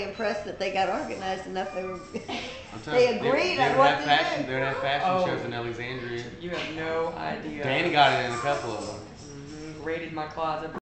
impressed that they got organized enough. They were, I'm they telling you, agreed they on would what have to fashion. do. They would have fashion shows in Alexandria. You have no idea. Danny got it in a couple of them. Raided my closet.